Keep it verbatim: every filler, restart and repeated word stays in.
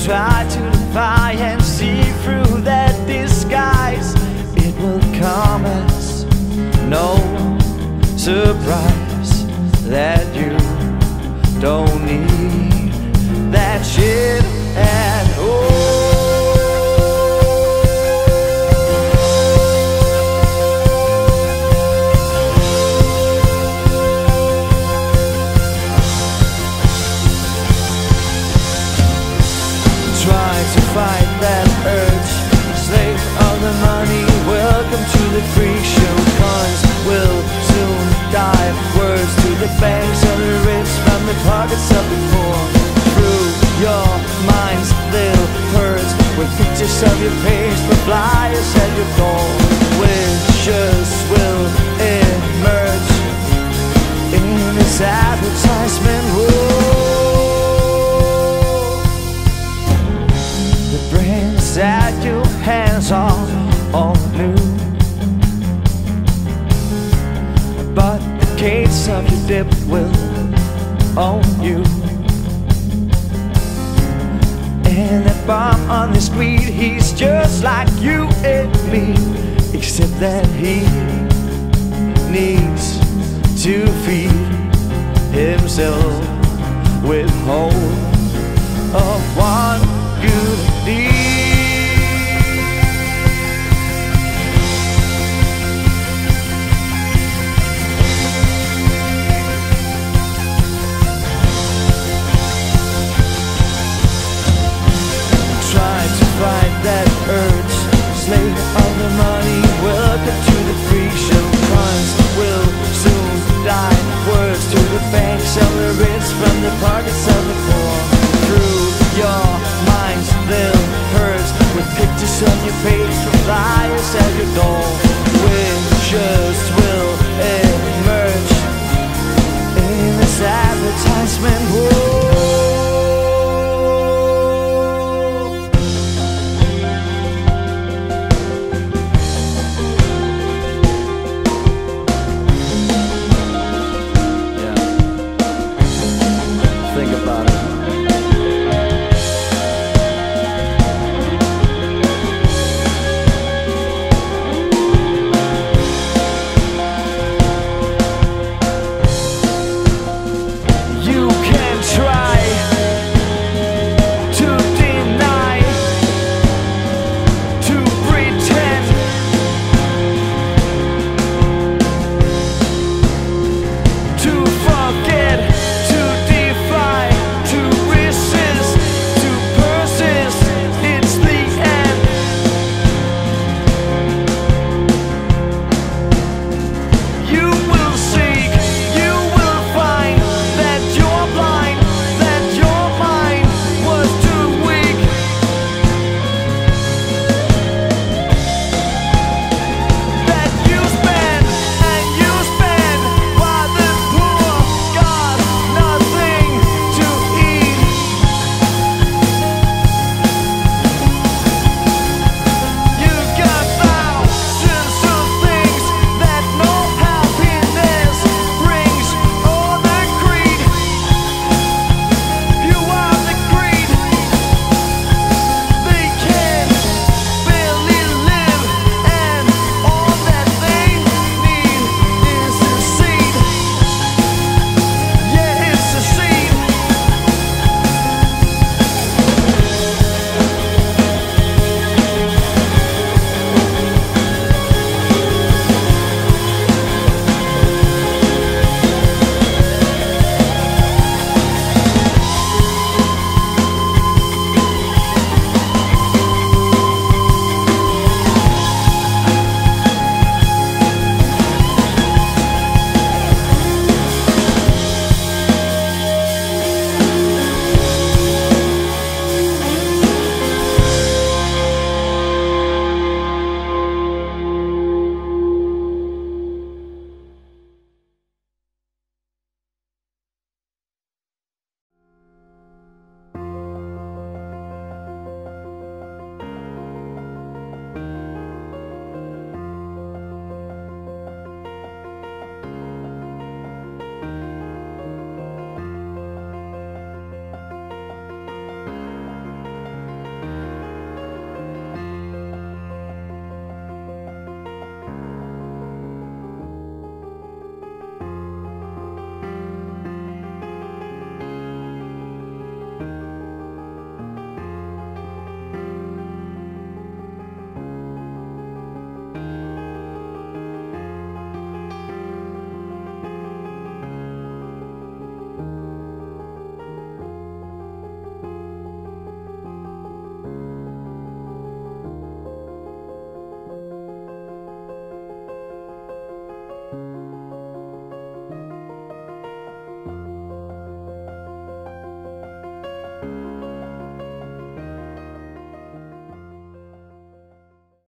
try to defy and see through that disguise, it will come as no surprise that you don't need that shit at all. Try to fight that urge, slave of the money. Welcome to the freak show. Cons will soon die. Words to the banks of the rich from the pockets of the poor. Through your minds they'll purge with pictures of your face for flyers at your door. Wishes will emerge in this advertisement war. The brains at your hands are all new, but the case of your dip will own you. And that bomb on the street, he's just like you and me, except that he needs to feed himself with whole of one good deed. Try to fight that urge, slave of the money. Welcome to the freak show. Cons will soon die. Words to the banks of the rich from the pockets of the poor. Through your minds they'll purge with pictures on your face from life.